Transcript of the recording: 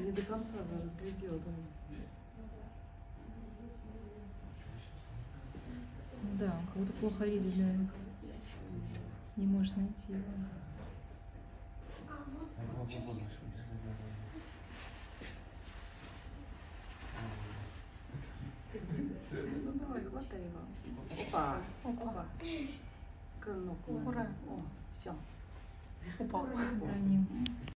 не до конца разглядел, да. Да, он как будто плохо видит, да. Не можешь найти его. Ну давай, хватай его. Опа, опа. Крылок. Ура. О, все. Упал. Уронил.